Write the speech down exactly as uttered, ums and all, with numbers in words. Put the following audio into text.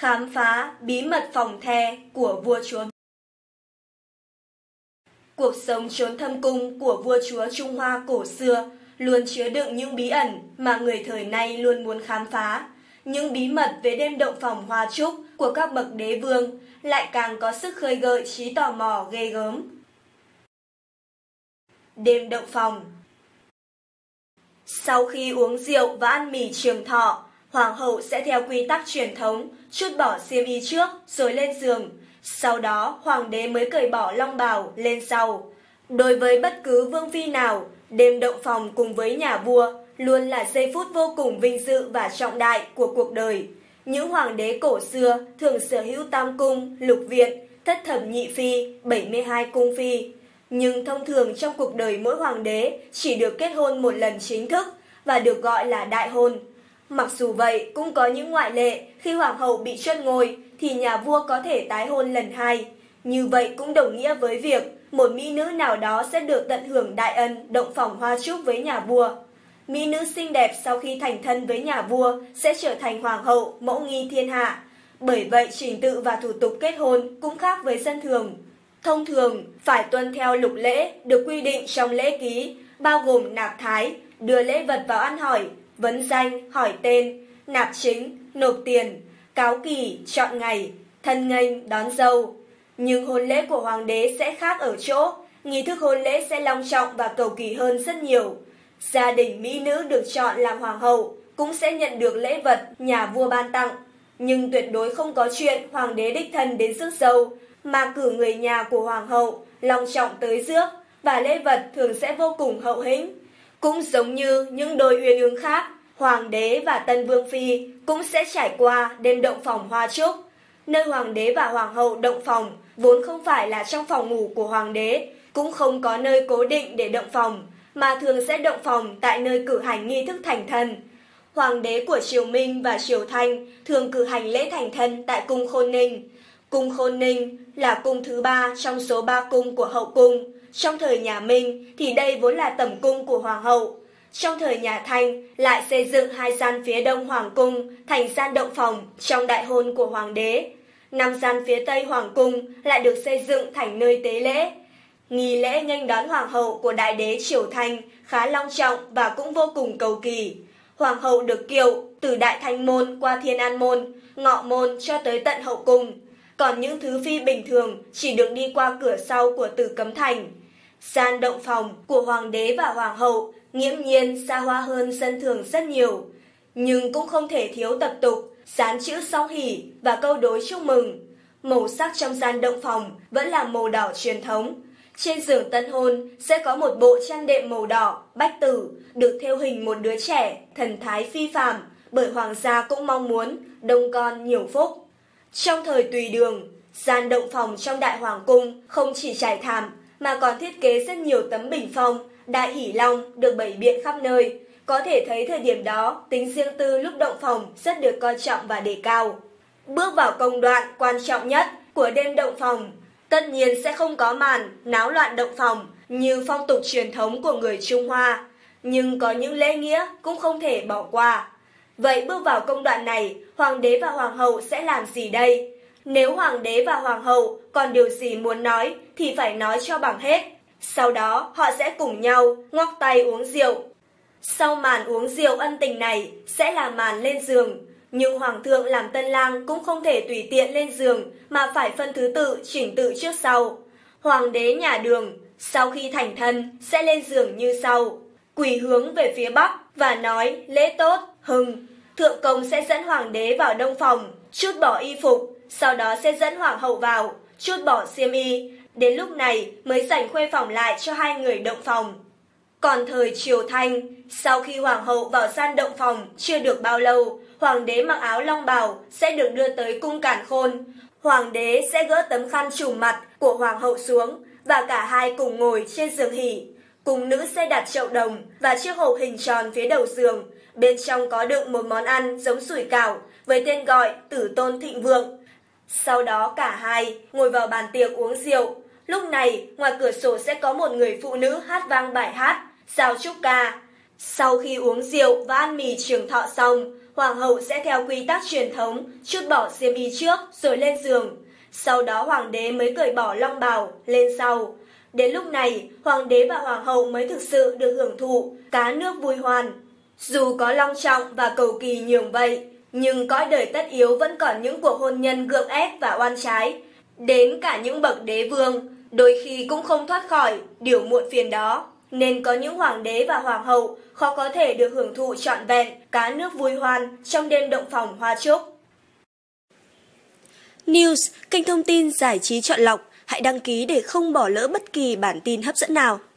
khám phá bí mật phòng the của vua chúa. Cuộc sống chốn thâm cung của vua chúa Trung Hoa cổ xưa luôn chứa đựng những bí ẩn mà người thời nay luôn muốn khám phá. Những bí mật về đêm động phòng hoa trúc của các bậc đế vương lại càng có sức khơi gợi trí tò mò ghê gớm. Đêm động phòng. Sau khi uống rượu và ăn mì trường thọ, hoàng hậu sẽ theo quy tắc truyền thống trút bỏ xiêm y trước rồi lên giường. Sau đó hoàng đế mới cởi bỏ long bào lên sau. Đối với bất cứ vương phi nào, đêm động phòng cùng với nhà vua luôn là giây phút vô cùng vinh dự và trọng đại của cuộc đời. Những hoàng đế cổ xưa thường sở hữu tam cung, lục viện, thất thẩm nhị phi, bảy mươi hai cung phi. Nhưng thông thường trong cuộc đời mỗi hoàng đế chỉ được kết hôn một lần chính thức và được gọi là đại hôn. Mặc dù vậy, cũng có những ngoại lệ, khi hoàng hậu bị truất ngôi thì nhà vua có thể tái hôn lần hai. Như vậy cũng đồng nghĩa với việc một mỹ nữ nào đó sẽ được tận hưởng đại ân động phòng hoa trúc với nhà vua. Mỹ nữ xinh đẹp sau khi thành thân với nhà vua sẽ trở thành hoàng hậu, mẫu nghi thiên hạ. Bởi vậy trình tự và thủ tục kết hôn cũng khác với dân thường. Thông thường, phải tuân theo lục lễ được quy định trong lễ ký, bao gồm nạp thái, đưa lễ vật vào ăn hỏi, vấn danh, hỏi tên, nạp chính, nộp tiền, cáo kỳ, chọn ngày, thân nghênh, đón dâu. Nhưng hôn lễ của hoàng đế sẽ khác ở chỗ, nghi thức hôn lễ sẽ long trọng và cầu kỳ hơn rất nhiều. Gia đình mỹ nữ được chọn làm hoàng hậu cũng sẽ nhận được lễ vật nhà vua ban tặng. Nhưng tuyệt đối không có chuyện hoàng đế đích thân đến rước dâu, mà cử người nhà của hoàng hậu long trọng tới rước, và lễ vật thường sẽ vô cùng hậu hĩnh. Cũng giống như những đôi uyên ương khác, hoàng đế và tân vương phi cũng sẽ trải qua đêm động phòng hoa trúc. Nơi hoàng đế và hoàng hậu động phòng vốn không phải là trong phòng ngủ của hoàng đế, cũng không có nơi cố định để động phòng, mà thường sẽ động phòng tại nơi cử hành nghi thức thành thân. Hoàng đế của triều Minh và triều Thanh thường cử hành lễ thành thân tại cung Khôn Ninh. Cung Khôn Ninh là cung thứ ba trong số ba cung của hậu cung. Trong thời nhà Minh thì đây vốn là tẩm cung của hoàng hậu. Trong thời nhà Thanh lại xây dựng hai gian phía đông hoàng cung thành gian động phòng trong đại hôn của hoàng đế. Năm gian phía tây hoàng cung lại được xây dựng thành nơi tế lễ. Nghi lễ nghênh đón hoàng hậu của đại đế triều Thanh khá long trọng và cũng vô cùng cầu kỳ. Hoàng hậu được kiệu từ Đại Thanh môn qua Thiên An môn, Ngọ môn cho tới tận hậu cung. Còn những thứ phi bình thường chỉ được đi qua cửa sau của Tử Cấm Thành. Gian động phòng của hoàng đế và hoàng hậu nghiễm nhiên xa hoa hơn dân thường rất nhiều. Nhưng cũng không thể thiếu tập tục, dán chữ song hỷ và câu đối chúc mừng. Màu sắc trong gian động phòng vẫn là màu đỏ truyền thống. Trên giường tân hôn sẽ có một bộ chăn đệm màu đỏ, bách tử, được thêu hình một đứa trẻ, thần thái phi phàm, bởi hoàng gia cũng mong muốn đông con nhiều phúc. Trong thời Tùy Đường, gian động phòng trong Đại Hoàng cung không chỉ trải thảm mà còn thiết kế rất nhiều tấm bình phong, đại hỷ long được bày biện khắp nơi. Có thể thấy thời điểm đó, tính riêng tư lúc động phòng rất được coi trọng và đề cao. Bước vào công đoạn quan trọng nhất của đêm động phòng, tất nhiên sẽ không có màn náo loạn động phòng như phong tục truyền thống của người Trung Hoa, nhưng có những lễ nghĩa cũng không thể bỏ qua. Vậy bước vào công đoạn này, hoàng đế và hoàng hậu sẽ làm gì đây? Nếu hoàng đế và hoàng hậu còn điều gì muốn nói thì phải nói cho bằng hết. Sau đó họ sẽ cùng nhau ngoắc tay uống rượu. Sau màn uống rượu ân tình này sẽ là màn lên giường. Nhưng hoàng thượng làm tân lang cũng không thể tùy tiện lên giường mà phải phân thứ tự chỉnh tự trước sau. Hoàng đế nhà Đường sau khi thành thân sẽ lên giường như sau: quỳ hướng về phía bắc và nói lễ tốt, hưng. Thượng công sẽ dẫn hoàng đế vào đông phòng, trút bỏ y phục, sau đó sẽ dẫn hoàng hậu vào, trút bỏ xiêm y. Đến lúc này mới dành khuê phòng lại cho hai người động phòng. Còn thời triều Thanh, sau khi hoàng hậu vào gian động phòng chưa được bao lâu, hoàng đế mặc áo long bào sẽ được đưa tới cung Càn Khôn. Hoàng đế sẽ gỡ tấm khăn trùm mặt của hoàng hậu xuống và cả hai cùng ngồi trên giường hỷ. Cung nữ sẽ đặt chậu đồng và chiếc hộp hình tròn phía đầu giường. Bên trong có đựng một món ăn giống sủi cảo với tên gọi Tử Tôn Thịnh Vượng. Sau đó cả hai ngồi vào bàn tiệc uống rượu. Lúc này ngoài cửa sổ sẽ có một người phụ nữ hát vang bài hát, giao chúc ca. Sau khi uống rượu và ăn mì trường thọ xong, hoàng hậu sẽ theo quy tắc truyền thống trút bỏ xiêm y trước rồi lên giường. Sau đó hoàng đế mới cởi bỏ long bào lên sau. Đến lúc này, hoàng đế và hoàng hậu mới thực sự được hưởng thụ cá nước vui hoan. Dù có long trọng và cầu kỳ nhường vậy, nhưng cõi đời tất yếu vẫn còn những cuộc hôn nhân gượng ép và oan trái. Đến cả những bậc đế vương, đôi khi cũng không thoát khỏi điều muộn phiền đó. Nên có những hoàng đế và hoàng hậu khó có thể được hưởng thụ trọn vẹn cá nước vui hoan trong đêm động phòng hoa trúc. News, kênh thông tin giải trí chọn lọc. Hãy đăng ký để không bỏ lỡ bất kỳ bản tin hấp dẫn nào.